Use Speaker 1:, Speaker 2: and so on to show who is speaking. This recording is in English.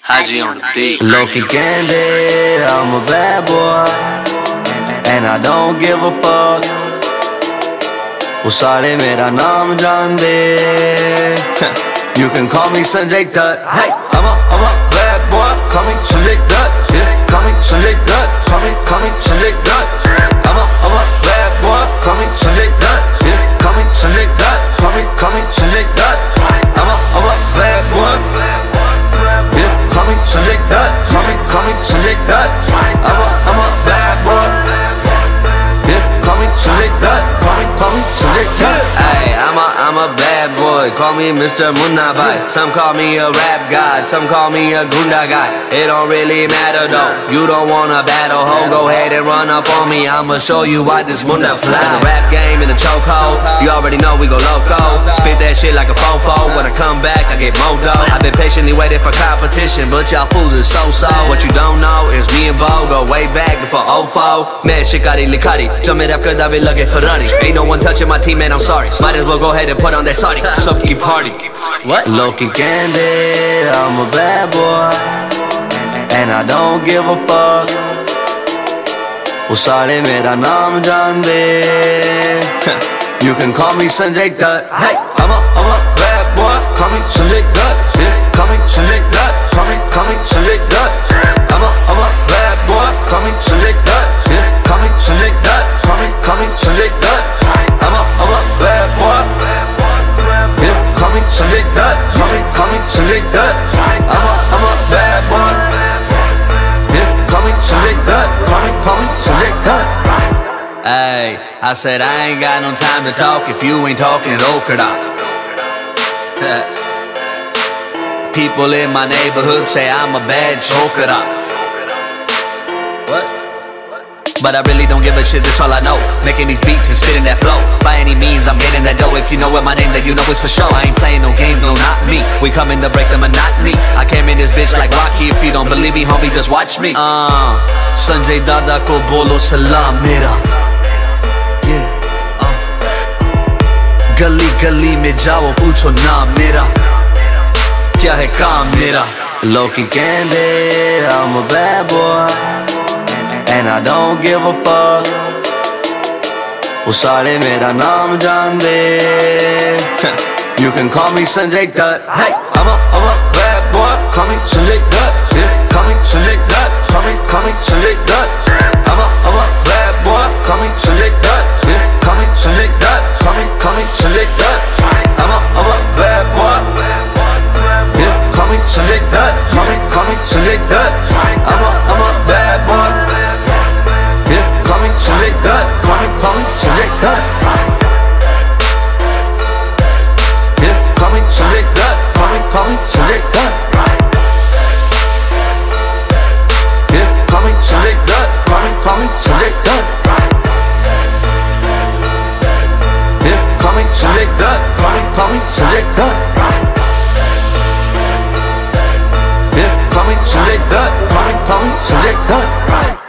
Speaker 1: Haji on the beat.
Speaker 2: Loki Candy, I'm a bad boy, and I don't give a fuck. वो सारे मेरा नाम जानते. You can call me Sanjay Dutt. Hey, I'm a bad boy. Call me Sanjay Dutt. Yeah, call me Sanjay Dutt. Call me Sanjay Dutt. I'm a bad boy. Call me Sanjay Dutt. Yeah, call me Sanjay Dutt. Call me Sanjay Dutt. I'm a bad boy. Yeah, call me Sanjay Dutt. Call me Sanjay Dutt. I'm a bad boy. Yeah, call me Sanjay Dutt. Call me Sanjay Dutt. Hey, I'm a bad boy. Call me Mr. Munna Bhai. Some call me a rap god. Some call me a gunda guy. It don't really matter though. You don't wanna battle, ho? Go ahead and run up on me. I'ma show you why this munda fly. The rap game in a chokehold. You already know we go loco. Spit that shit like a fofo. When I come back, I get more dough. I've been patiently waiting for competition, but y'all fools is so-so. What you don't know is me and Bo go way back before 04. Man, shikari likari. Jump it up, cause I be looking Ferrari. Ain't no one touching my team, man, I'm sorry. Might as well go ahead and put on that Saudi. So keep party. What? Loki Candy, I'm a bad boy, and I don't give a fuck. वो सारे मेरा नाम जानते. You can call me Sanjay Dutt. Hey, I'm a bad boy. Call me Sanjay Dutt. Yeah, call me Sanjay Dutt. Call me Sanjay Dutt. I'm a bad boy. Call me Sanjay Dutt. Yeah, call me Sanjay Dutt. Call me Sanjay Dutt. I'm a bad boy. Yeah, call me Sanjay Dutt. Call me Sanjay Dutt. I'm a bad boy. Yeah, call me Sanjay Dutt. Call me Sanjay Dutt. Hey, I said I ain't got no time to talk if you ain't talking Okada. People in my neighborhood say I'm a bad joker. What? But I really don't give a shit, that's all I know. Making these beats and spitting that flow. By any means, I'm getting that dough. If you know what my name, then you know it's for sure. I ain't playing no game, no, not me. We coming to break the monotony. I came in this bitch like Rocky. If you don't believe me, homie, just watch me. Sanjay Dada ko bolo salam mera. गली गली में जाओ पूछो नाम मेरा, क्या है काम मेरा. Loki Candy, I'm a bad boy, and I don't give a fuck. वो सारे मेरा नाम जानते. You can call me Sanjay Dutt. Hey, I'm a bad boy. Call me Sanjay Dutt. Yeah, call me Sanjay Dutt. Call me Sanjay Dutt. I'm a bad boy. Call me Sanjay Dutt. Yeah, call me Sanjay Dutt. Call me Sanjay Dutt. I'm a bad boy. Yeah, call me Sanjay Dutt. Call me Sanjay Dutt. I'm a bad boy. Yeah, call me Sanjay Dutt. Call me Sanjay Dutt. Yeah, call me Sanjay Dutt. Call me Sanjay Dutt. Yeah, call me Sanjay Dutt. Call me Sanjay Dutt. Yeah, call me Sanjay Dutt. Call me Sanjay Dutt. Yeah, call me Sanjay Dutt. Call me Sanjay Dutt.